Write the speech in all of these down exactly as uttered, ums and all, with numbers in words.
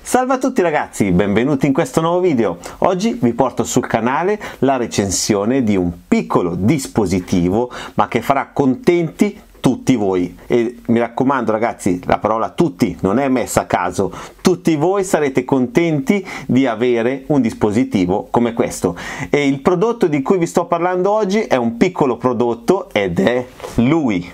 Salve a tutti ragazzi, benvenuti in questo nuovo video. Oggi vi porto sul canale la recensione di un piccolo dispositivo ma che farà contenti tutti voi, e mi raccomando ragazzi, la parola tutti non è messa a caso, tutti voi sarete contenti di avere un dispositivo come questo. E il prodotto di cui vi sto parlando oggi è un piccolo prodotto ed è lui,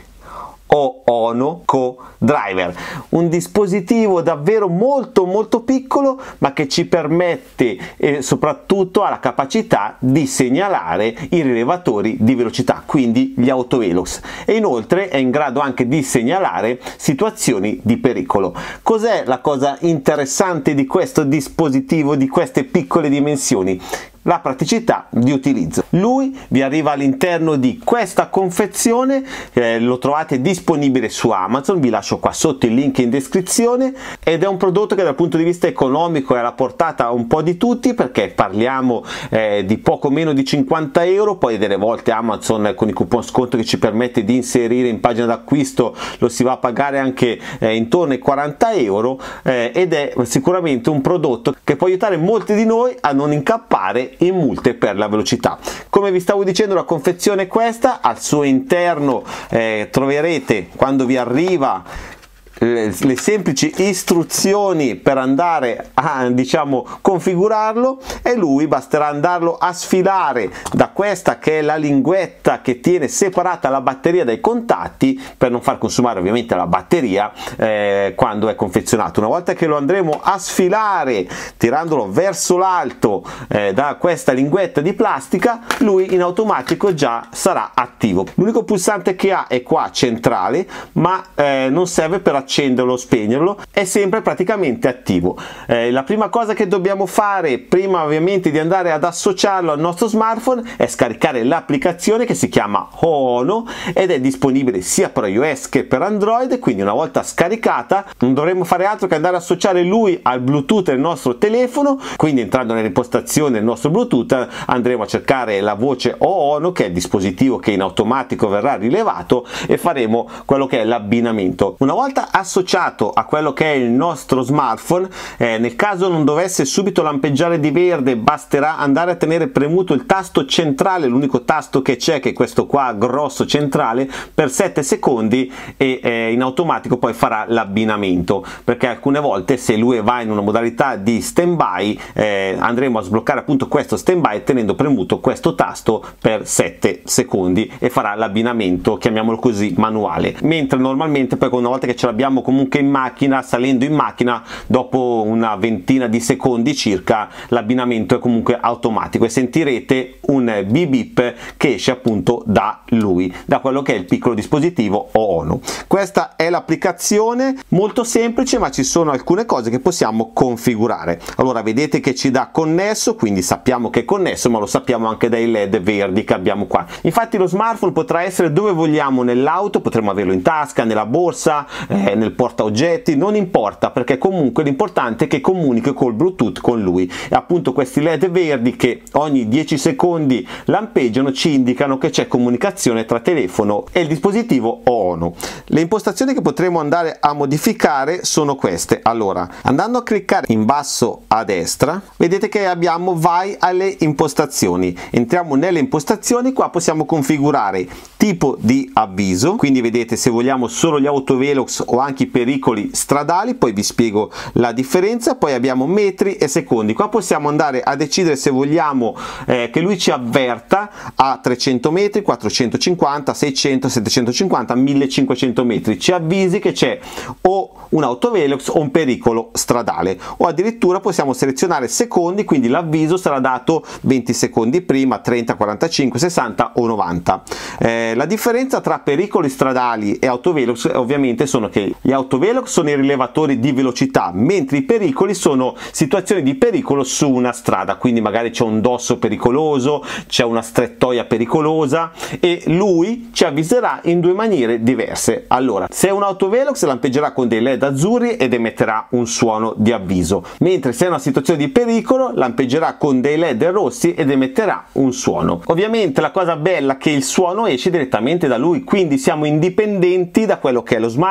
Oono Co-Driver, un dispositivo davvero molto molto piccolo ma che ci permette e soprattutto ha la capacità di segnalare i rilevatori di velocità, quindi gli autovelox, e inoltre è in grado anche di segnalare situazioni di pericolo. Cos'è la cosa interessante di questo dispositivo, di queste piccole dimensioni? La praticità di utilizzo. Lui vi arriva all'interno di questa confezione, eh, lo trovate disponibile su Amazon, vi lascio qua sotto il link in descrizione, ed è un prodotto che dal punto di vista economico è alla portata un po' di tutti, perché parliamo eh, di poco meno di cinquanta euro, poi delle volte Amazon con i coupon sconto che ci permette di inserire in pagina d'acquisto lo si va a pagare anche eh, intorno ai quaranta euro, eh, ed è sicuramente un prodotto che può aiutare molti di noi a non incappare in multe per la velocità. Come vi stavo dicendo, la confezione è questa, al suo interno eh, troverete, quando vi arriva, le, le semplici istruzioni per andare a, diciamo, configurarlo, e lui basterà andarlo a sfilare da questa che è la linguetta che tiene separata la batteria dai contatti, per non far consumare ovviamente la batteria eh, quando è confezionato. Una volta che lo andremo a sfilare tirandolo verso l'alto eh, da questa linguetta di plastica, lui in automatico già sarà attivo. L'unico pulsante che ha è qua centrale, ma eh, non serve per accenderlo o spegnerlo, è sempre praticamente attivo. Eh, la prima cosa che dobbiamo fare prima ovviamente di andare ad associarlo al nostro smartphone è scaricare l'applicazione che si chiama Oono ed è disponibile sia per iOS che per Android. Quindi una volta scaricata non dovremo fare altro che andare ad associare lui al Bluetooth del nostro telefono. Quindi entrando nelle impostazioni del nostro Bluetooth andremo a cercare la voce Oono, che è il dispositivo che in automatico verrà rilevato, e faremo quello che è l'abbinamento. Una volta associato a quello che è il nostro smartphone, eh, nel caso non dovesse subito lampeggiare di verde, basterà andare a tenere premuto il tasto centrale, l'unico tasto che c'è, che è questo qua grosso centrale, per sette secondi, e eh, in automatico poi farà l'abbinamento, perché alcune volte se lui va in una modalità di stand by eh, andremo a sbloccare appunto questo stand by tenendo premuto questo tasto per sette secondi, e farà l'abbinamento, chiamiamolo così, manuale. Mentre normalmente poi una volta che ce l'abbiamo comunque in macchina, salendo in macchina, dopo una ventina di secondi circa l'abbinamento è comunque automatico e sentirete un beep beep che esce appunto da lui, da quello che è il piccolo dispositivo Oono. Questa è l'applicazione, molto semplice, ma ci sono alcune cose che possiamo configurare. Allora vedete che ci dà connesso, quindi sappiamo che è connesso, ma lo sappiamo anche dai led verdi che abbiamo qua. Infatti lo smartphone potrà essere dove vogliamo nell'auto, potremo averlo in tasca, nella borsa, eh, nel porta oggetti, non importa, perché comunque l'importante è che comunichi col Bluetooth con lui. E appunto questi led verdi che ogni dieci secondi lampeggiano ci indicano che c'è comunicazione tra telefono e il dispositivo Oono. Le impostazioni che potremo andare a modificare sono queste. Allora, andando a cliccare in basso a destra, vedete che abbiamo vai alle impostazioni. Entriamo nelle impostazioni, qua possiamo configurare tipo di avviso, quindi vedete se vogliamo solo gli autovelox o anche i pericoli stradali, poi vi spiego la differenza. Poi abbiamo metri e secondi, qua possiamo andare a decidere se vogliamo eh, che lui ci avverta a trecento metri, quattrocentocinquanta, seicento, settecentocinquanta, millecinquecento metri, ci avvisi che c'è o un autovelox o un pericolo stradale, o addirittura possiamo selezionare secondi, quindi l'avviso sarà dato venti secondi prima, trenta, quarantacinque, sessanta o novanta. Eh, la differenza tra pericoli stradali e autovelox ovviamente sono che gli autovelox sono i rilevatori di velocità, mentre i pericoli sono situazioni di pericolo su una strada, quindi magari c'è un dosso pericoloso, c'è una strettoia pericolosa, e lui ci avviserà in due maniere diverse. Allora, se è un autovelox lampeggerà con dei led azzurri ed emetterà un suono di avviso, mentre se è una situazione di pericolo lampeggerà con dei led rossi ed emetterà un suono. Ovviamente la cosa bella è che il suono esce direttamente da lui, quindi siamo indipendenti da quello che è lo smartphone, da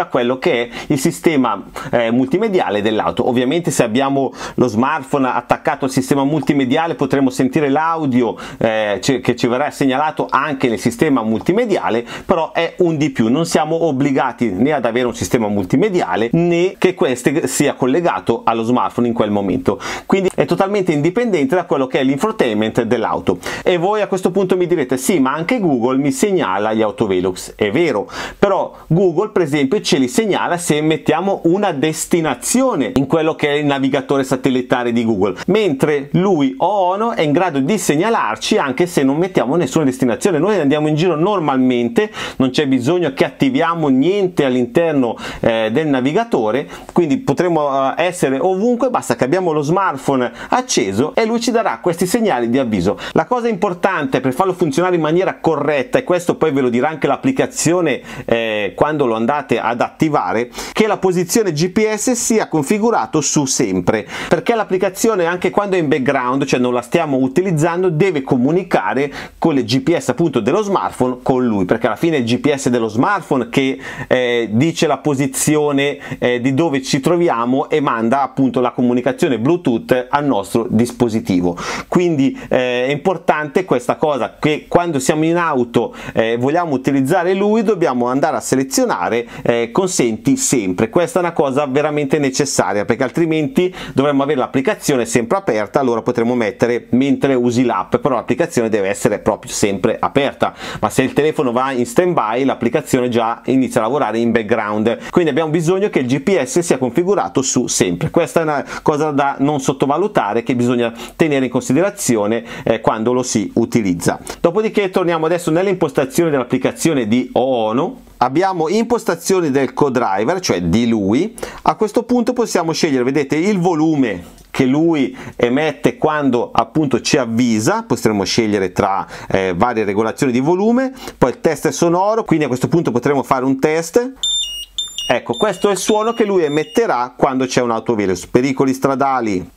quello che è il sistema eh, multimediale dell'auto. Ovviamente se abbiamo lo smartphone attaccato al sistema multimediale potremo sentire l'audio eh, che ci verrà segnalato anche nel sistema multimediale, però è un di più, non siamo obbligati né ad avere un sistema multimediale né che questo sia collegato allo smartphone in quel momento, quindi è totalmente indipendente da quello che è l'infotainment dell'auto. E voi a questo punto mi direte sì, ma anche Google mi segnala gli autovelox. È vero, però Google per esempio ce li segnala se mettiamo una destinazione in quello che è il navigatore satellitare di Google, mentre lui Oono è in grado di segnalarci anche se non mettiamo nessuna destinazione. Noi andiamo in giro normalmente, non c'è bisogno che attiviamo niente all'interno eh, del navigatore, quindi potremo eh, essere ovunque, basta che abbiamo lo smartphone acceso e lui ci darà questi segnali di avviso. La cosa importante per farlo funzionare in maniera corretta, e questo poi ve lo dirà anche l'applicazione eh, quando lo andate ad attivare, che la posizione G P S sia configurato su sempre, perché l'applicazione anche quando è in background, cioè non la stiamo utilizzando, deve comunicare con le G P S appunto dello smartphone con lui, perché alla fine è il G P S dello smartphone che eh, dice la posizione eh, di dove ci troviamo e manda appunto la comunicazione Bluetooth al nostro dispositivo. Quindi eh, è importante questa cosa, che quando siamo in auto e eh, vogliamo utilizzare lui dobbiamo andare a selezionare eh, consenti sempre. Questa è una cosa veramente necessaria, perché altrimenti dovremmo avere l'applicazione sempre aperta, allora potremo mettere mentre usi l'app, però l'applicazione deve essere proprio sempre aperta, ma se il telefono va in stand by l'applicazione già inizia a lavorare in background, quindi abbiamo bisogno che il G P S sia configurato su sempre. Questa è una cosa da non sottovalutare, che bisogna tenere in considerazione eh, quando lo si utilizza. Dopodiché torniamo adesso nelle impostazioni dell'applicazione di Oono. Abbiamo impostazioni del co-driver, cioè di lui. A questo punto possiamo scegliere, vedete, il volume che lui emette quando appunto ci avvisa, potremo scegliere tra eh, varie regolazioni di volume, poi il test sonoro, quindi a questo punto potremo fare un test. Ecco, questo è il suono che lui emetterà quando c'è un autovelox. Pericoli stradali.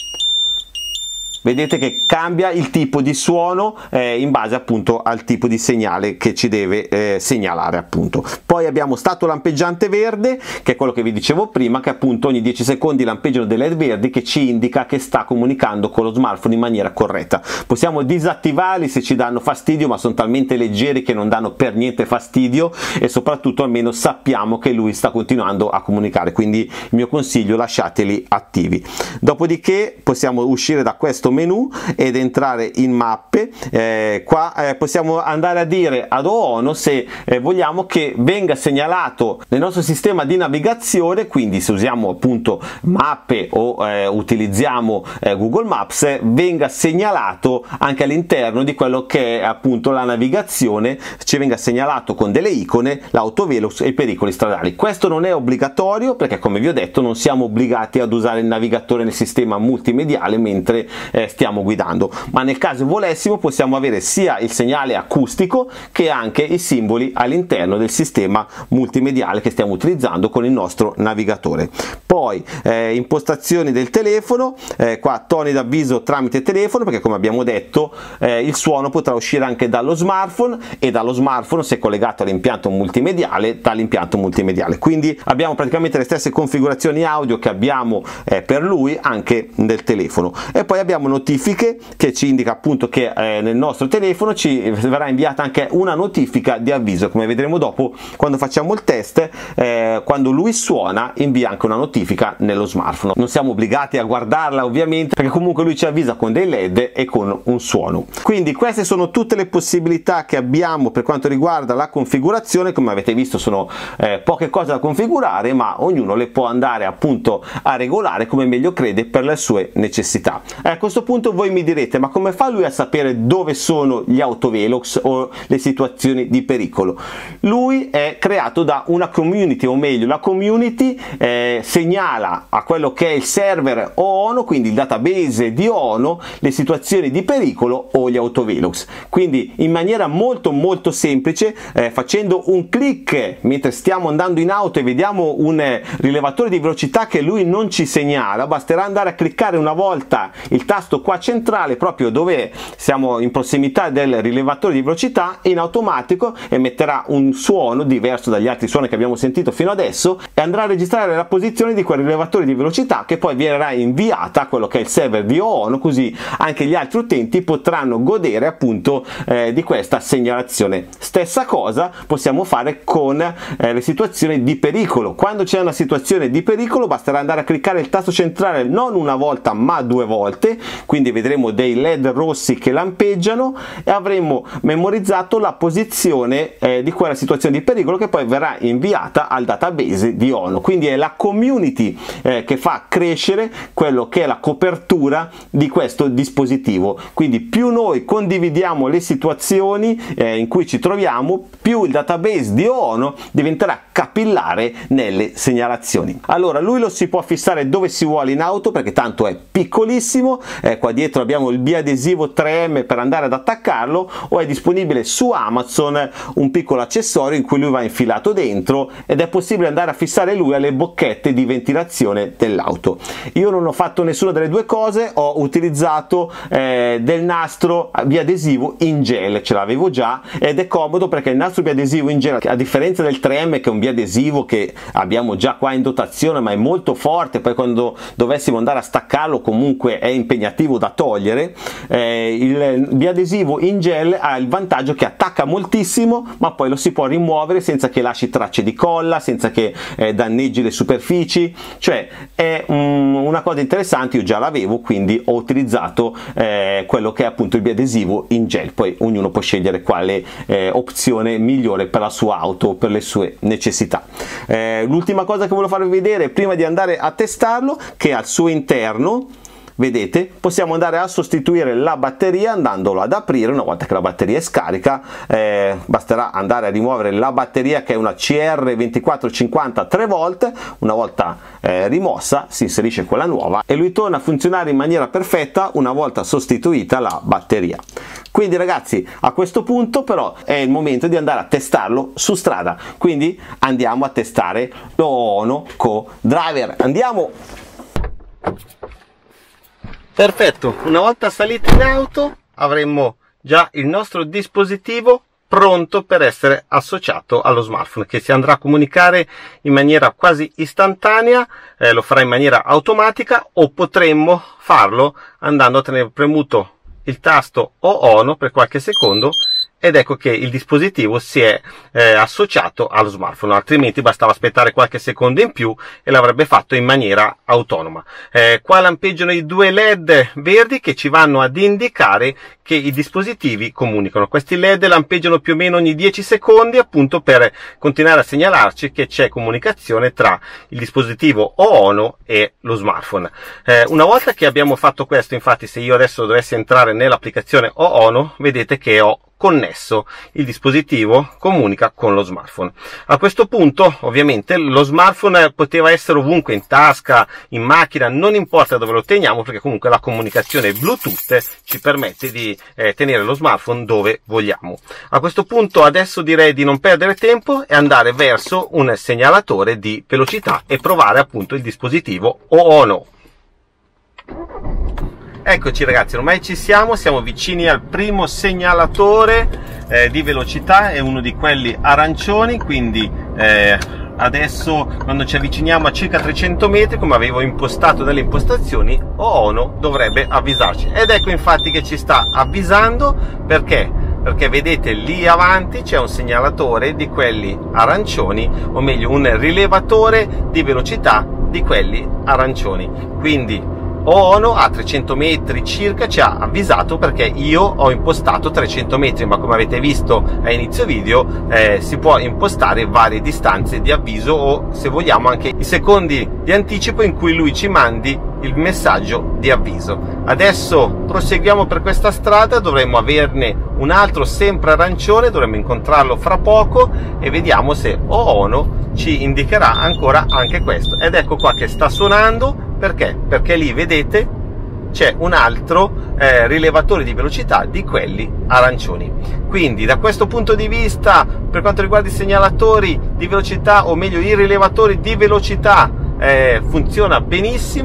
Vedete che cambia il tipo di suono eh, in base appunto al tipo di segnale che ci deve eh, segnalare appunto. Poi abbiamo stato lampeggiante verde, che è quello che vi dicevo prima, che appunto ogni dieci secondi lampeggiano delle L E D verdi che ci indica che sta comunicando con lo smartphone in maniera corretta. Possiamo disattivarli se ci danno fastidio, ma sono talmente leggeri che non danno per niente fastidio, e soprattutto almeno sappiamo che lui sta continuando a comunicare, quindi il mio consiglio: lasciateli attivi. Dopodiché possiamo uscire da questo menu ed entrare in mappe. Eh, qua eh, possiamo andare a dire ad Oono se eh, vogliamo che venga segnalato nel nostro sistema di navigazione, quindi se usiamo appunto mappe o eh, utilizziamo eh, Google Maps, venga segnalato anche all'interno di quello che è appunto la navigazione, ci venga segnalato con delle icone l'autovelox e i pericoli stradali. Questo non è obbligatorio, perché come vi ho detto non siamo obbligati ad usare il navigatore nel sistema multimediale mentre eh, stiamo guidando, ma nel caso volessimo possiamo avere sia il segnale acustico che anche i simboli all'interno del sistema multimediale che stiamo utilizzando con il nostro navigatore. Poi eh, impostazioni del telefono, eh, qua toni d'avviso tramite telefono, perché come abbiamo detto eh, il suono potrà uscire anche dallo smartphone, e dallo smartphone se collegato all'impianto multimediale dall'impianto multimediale, quindi abbiamo praticamente le stesse configurazioni audio che abbiamo eh, per lui anche nel telefono. E poi abbiamo notifiche che ci indica appunto che eh, nel nostro telefono ci verrà inviata anche una notifica di avviso, come vedremo dopo quando facciamo il test. Eh, quando lui suona invia anche una notifica nello smartphone, non siamo obbligati a guardarla ovviamente, perché comunque lui ci avvisa con dei L E D e con un suono. Quindi queste sono tutte le possibilità che abbiamo per quanto riguarda la configurazione. Come avete visto sono eh, poche cose da configurare, ma ognuno le può andare appunto a regolare come meglio crede per le sue necessità. Eh, a questo punto voi mi direte: ma come fa lui a sapere dove sono gli autovelox o le situazioni di pericolo? Lui è creato da una community, o meglio la community eh, segnala a quello che è il server Oono, quindi il database di Oono, le situazioni di pericolo o gli autovelox. Quindi in maniera molto molto semplice, eh, facendo un clic mentre stiamo andando in auto e vediamo un eh, rilevatore di velocità che lui non ci segnala, basterà andare a cliccare una volta il tasto tasto qua centrale, proprio dove siamo in prossimità del rilevatore di velocità, in automatico emetterà un suono diverso dagli altri suoni che abbiamo sentito fino adesso e andrà a registrare la posizione di quel rilevatore di velocità, che poi verrà inviata a quello che è il server di OONO, così anche gli altri utenti potranno godere appunto eh, di questa segnalazione. Stessa cosa possiamo fare con eh, le situazioni di pericolo. Quando c'è una situazione di pericolo basterà andare a cliccare il tasto centrale non una volta ma due volte, quindi vedremo dei led rossi che lampeggiano e avremo memorizzato la posizione eh, di quella situazione di pericolo, che poi verrà inviata al database di OONO. Quindi è la community eh, che fa crescere quello che è la copertura di questo dispositivo. Quindi più noi condividiamo le situazioni eh, in cui ci troviamo, più il database di OONO diventerà capillare nelle segnalazioni. Allora lui lo si può fissare dove si vuole in auto, perché tanto è piccolissimo, eh, qua dietro abbiamo il biadesivo tre M per andare ad attaccarlo, o è disponibile su Amazon un piccolo accessorio in cui lui va infilato dentro ed è possibile andare a fissare lui alle bocchette di ventilazione dell'auto. Io non ho fatto nessuna delle due cose, ho utilizzato eh, del nastro biadesivo in gel, ce l'avevo già ed è comodo perché il nastro biadesivo in gel, a differenza del tre M che è un biadesivo che abbiamo già qua in dotazione ma è molto forte, poi quando dovessimo andare a staccarlo comunque è impegnativo da togliere, eh, il biadesivo in gel ha il vantaggio che attacca moltissimo ma poi lo si può rimuovere senza che lasci tracce di colla, senza che eh, danneggi le superfici, cioè è um, una cosa interessante. Io già l'avevo, quindi ho utilizzato eh, quello che è appunto il biadesivo in gel, poi ognuno può scegliere quale eh, opzione migliore per la sua auto, per le sue necessità. Eh, l'ultima cosa che volevo farvi vedere prima di andare a testarlo, che al suo interno vedete possiamo andare a sostituire la batteria andandolo ad aprire. Una volta che la batteria è scarica eh, basterà andare a rimuovere la batteria, che è una C R ventiquattro cinquanta tre volt. Una volta eh, rimossa si inserisce quella nuova e lui torna a funzionare in maniera perfetta una volta sostituita la batteria. Quindi ragazzi, a questo punto però è il momento di andare a testarlo su strada, quindi andiamo a testare lo OONO Co-Driver. Andiamo! Perfetto, una volta saliti in auto avremmo già il nostro dispositivo pronto per essere associato allo smartphone, che si andrà a comunicare in maniera quasi istantanea, eh, lo farà in maniera automatica, o potremmo farlo andando a tenere premuto il tasto OONO per qualche secondo ed ecco che il dispositivo si è eh, associato allo smartphone, altrimenti bastava aspettare qualche secondo in più e l'avrebbe fatto in maniera autonoma. Eh, qua lampeggiano i due led verdi che ci vanno ad indicare che i dispositivi comunicano. Questi led lampeggiano più o meno ogni dieci secondi, appunto per continuare a segnalarci che c'è comunicazione tra il dispositivo OONO e lo smartphone. Eh, una volta che abbiamo fatto questo, infatti, se io adesso dovessi entrare nell'applicazione OONO, vedete che ho connesso il dispositivo, comunica con lo smartphone. A questo punto ovviamente lo smartphone poteva essere ovunque, in tasca, in macchina, non importa dove lo teniamo, perché comunque la comunicazione Bluetooth ci permette di eh, tenere lo smartphone dove vogliamo. A questo punto adesso direi di non perdere tempo e andare verso un segnalatore di velocità e provare appunto il dispositivo OONO. Eccoci ragazzi, ormai ci siamo, siamo vicini al primo segnalatore eh, di velocità, è uno di quelli arancioni, quindi eh, adesso quando ci avviciniamo a circa trecento metri, come avevo impostato dalle impostazioni, OONO dovrebbe avvisarci. Ed ecco infatti che ci sta avvisando, perché? Perché vedete lì avanti c'è un segnalatore di quelli arancioni, o meglio un rilevatore di velocità di quelli arancioni. Quindi OONO a trecento metri circa ci ha avvisato, perché io ho impostato trecento metri, ma come avete visto a inizio video eh, si può impostare varie distanze di avviso, o se vogliamo anche i secondi di anticipo in cui lui ci mandi il messaggio di avviso. Adesso proseguiamo per questa strada, dovremmo averne un altro sempre arancione, dovremmo incontrarlo fra poco e vediamo se OONO ci indicherà ancora anche questo. Ed ecco qua che sta suonando. Perché? Perché lì vedete c'è un altro eh, rilevatore di velocità di quelli arancioni. Quindi da questo punto di vista, per quanto riguarda i segnalatori di velocità, o meglio i rilevatori di velocità, eh, funziona benissimo.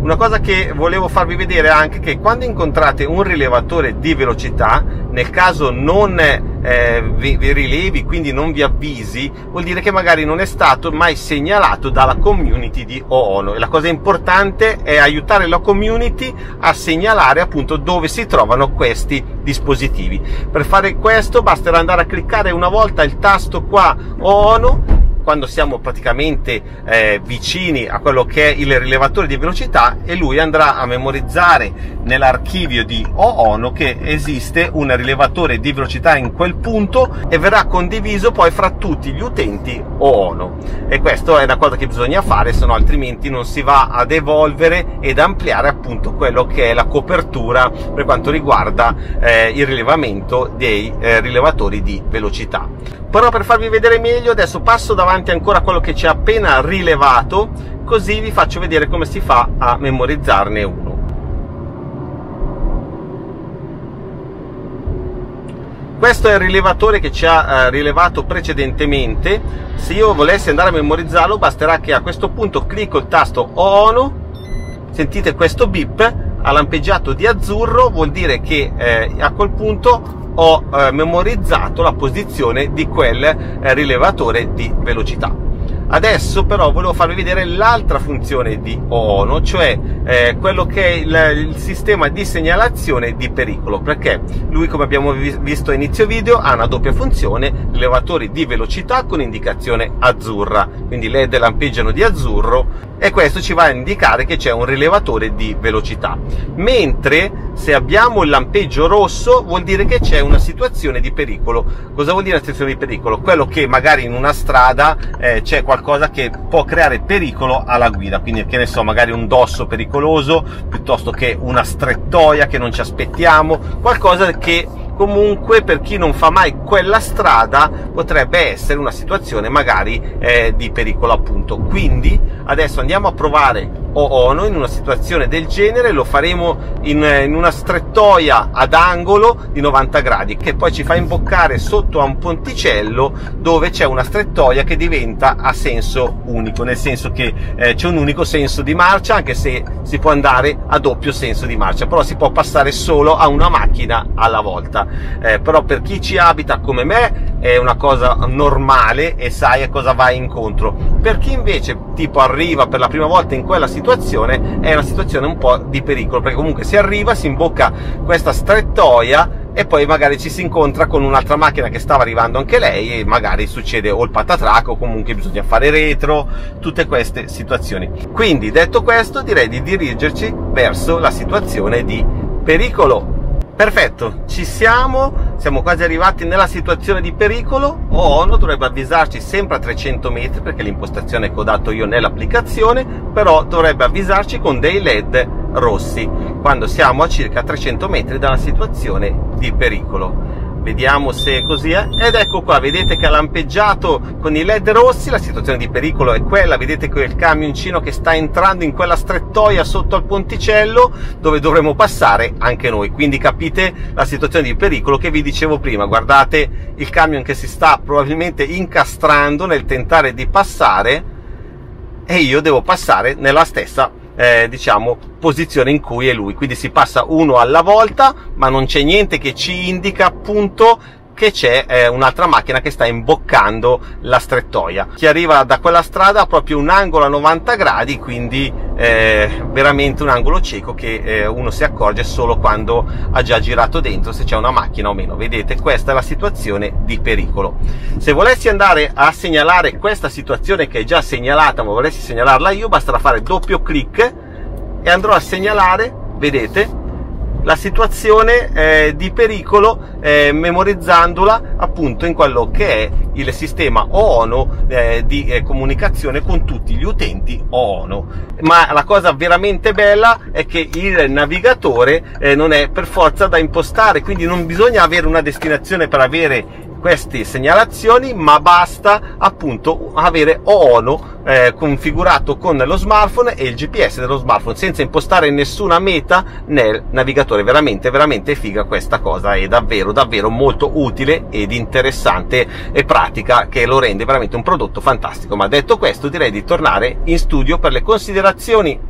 Una cosa che volevo farvi vedere anche che quando incontrate un rilevatore di velocità, nel caso non eh, vi, vi rilevi, quindi non vi avvisi, vuol dire che magari non è stato mai segnalato dalla community di Oono, e la cosa importante è aiutare la community a segnalare appunto dove si trovano questi dispositivi. Per fare questo basterà andare a cliccare una volta il tasto qua Oono quando siamo praticamente eh, vicini a quello che è il rilevatore di velocità, e lui andrà a memorizzare nell'archivio di Oono che esiste un rilevatore di velocità in quel punto e verrà condiviso poi fra tutti gli utenti Oono. E questa è una cosa che bisogna fare, se no altrimenti non si va ad evolvere ed ampliare appunto quello che è la copertura per quanto riguarda eh, il rilevamento dei eh, rilevatori di velocità. Però per farvi vedere meglio adesso passo davanti ancora a quello che ci ha appena rilevato, così vi faccio vedere come si fa a memorizzarne uno. Questo è il rilevatore che ci ha eh, rilevato precedentemente. Se io volessi andare a memorizzarlo basterà che a questo punto clicco il tasto Oono, sentite questo beep, ha lampeggiato di azzurro, vuol dire che eh, a quel punto ho eh, memorizzato la posizione di quel eh, rilevatore di velocità. Adesso però volevo farvi vedere l'altra funzione di Oono, cioè eh, quello che è il, il sistema di segnalazione di pericolo, perché lui, come abbiamo vi visto a inizio video, ha una doppia funzione: rilevatori di velocità con indicazione azzurra, quindi le led lampeggiano di azzurro e questo ci va a indicare che c'è un rilevatore di velocità, mentre se abbiamo il lampeggio rosso vuol dire che c'è una situazione di pericolo. Cosa vuol dire una situazione di pericolo? Quello che magari in una strada eh, c'è qualcosa che può creare pericolo alla guida, quindi che ne so, magari un dosso pericoloso piuttosto che una strettoia che non ci aspettiamo, qualcosa che comunque per chi non fa mai quella strada potrebbe essere una situazione magari eh, di pericolo appunto. Quindi adesso andiamo a provare Oono in una situazione del genere, lo faremo in, in una strettoia ad angolo di novanta gradi che poi ci fa imboccare sotto a un ponticello dove c'è una strettoia che diventa a senso unico, nel senso che eh, c'è un unico senso di marcia, anche se si può andare a doppio senso di marcia, però si può passare solo a una macchina alla volta. Eh, però per chi ci abita come me è una cosa normale e sai a cosa vai incontro. Per chi invece tipo arriva per la prima volta in quella situazione è una situazione un po' di pericolo, perché comunque si arriva, si imbocca questa strettoia e poi magari ci si incontra con un'altra macchina che stava arrivando anche lei e magari succede o il patatrac o comunque bisogna fare retro, tutte queste situazioni. Quindi detto questo direi di dirigerci verso la situazione di pericolo. Perfetto, ci siamo, siamo quasi arrivati nella situazione di pericolo. Oono dovrebbe avvisarci sempre a trecento metri perché l'impostazione che ho dato io nell'applicazione, però dovrebbe avvisarci con dei led rossi quando siamo a circa trecento metri dalla situazione di pericolo. Vediamo se così è, ed ecco qua, vedete che ha lampeggiato con i led rossi, la situazione di pericolo è quella, vedete quel camioncino che sta entrando in quella strettoia sotto al ponticello dove dovremo passare anche noi, quindi capite la situazione di pericolo che vi dicevo prima. Guardate il camion che si sta probabilmente incastrando nel tentare di passare e io devo passare nella stessa Eh, diciamo posizione in cui è lui, quindi si passa uno alla volta, ma non c'è niente che ci indica appunto che c'è eh, un'altra macchina che sta imboccando la strettoia. Chi arriva da quella strada ha proprio un angolo a novanta gradi, quindi eh, veramente un angolo cieco che eh, uno si accorge solo quando ha già girato dentro se c'è una macchina o meno. Vedete, questa è la situazione di pericolo. Se volessi andare a segnalare questa situazione che è già segnalata, ma volessi segnalarla io, basterà fare doppio clic e andrò a segnalare, vedete, la situazione eh, di pericolo eh, memorizzandola appunto in quello che è il sistema Oono eh, di eh, comunicazione con tutti gli utenti Oono. Ma la cosa veramente bella è che il navigatore eh, non è per forza da impostare, quindi non bisogna avere una destinazione per avere queste segnalazioni, ma basta appunto avere Oono eh, configurato con lo smartphone e il G P S dello smartphone senza impostare nessuna meta nel navigatore. Veramente veramente figa questa cosa, è davvero davvero molto utile ed interessante e pratica, che lo rende veramente un prodotto fantastico. Ma detto questo direi di tornare in studio per le considerazioni.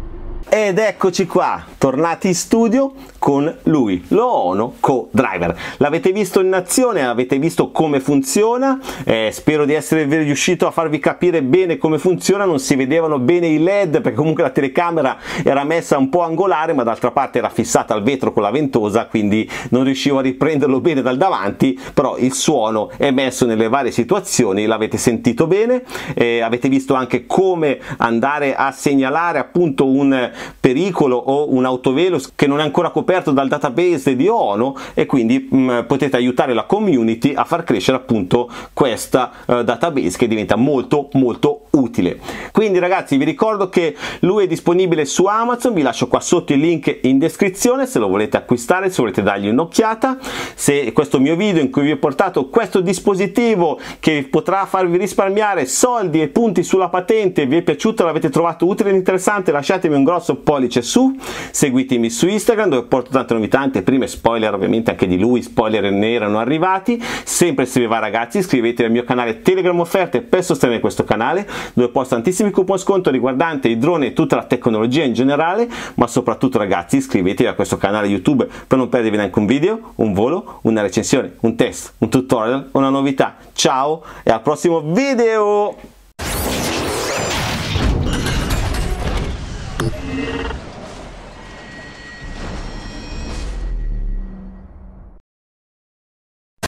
Ed eccoci qua, tornati in studio con lui, l'Oono Co-Driver. L'avete visto in azione, avete visto come funziona, eh, spero di essere riuscito a farvi capire bene come funziona. Non si vedevano bene i led perché comunque la telecamera era messa un po' angolare, ma d'altra parte era fissata al vetro con la ventosa, quindi non riuscivo a riprenderlo bene dal davanti, però il suono è messo nelle varie situazioni, l'avete sentito bene. Eh, avete visto anche come andare a segnalare appunto un pericolo o un autovelox che non è ancora coperto dal database di Oono, e quindi mh, potete aiutare la community a far crescere appunto questa uh, database, che diventa molto molto utile. Quindi ragazzi, vi ricordo che lui è disponibile su Amazon, vi lascio qua sotto il link in descrizione se lo volete acquistare, se volete dargli un'occhiata. Se questo mio video in cui vi ho portato questo dispositivo che potrà farvi risparmiare soldi e punti sulla patente vi è piaciuto, l'avete trovato utile e interessante, lasciatemi un grosso pollice su, seguitemi su Instagram dove porto tante novità, prime spoiler ovviamente anche di lui, spoiler ne erano arrivati. Sempre se vi va ragazzi, iscrivetevi al mio canale Telegram offerte per sostenere questo canale, dove posto tantissimi coupon sconto riguardanti i droni e tutta la tecnologia in generale. Ma soprattutto ragazzi, iscrivetevi a questo canale YouTube per non perdervi neanche un video, un volo, una recensione, un test, un tutorial, una novità. Ciao e al prossimo video.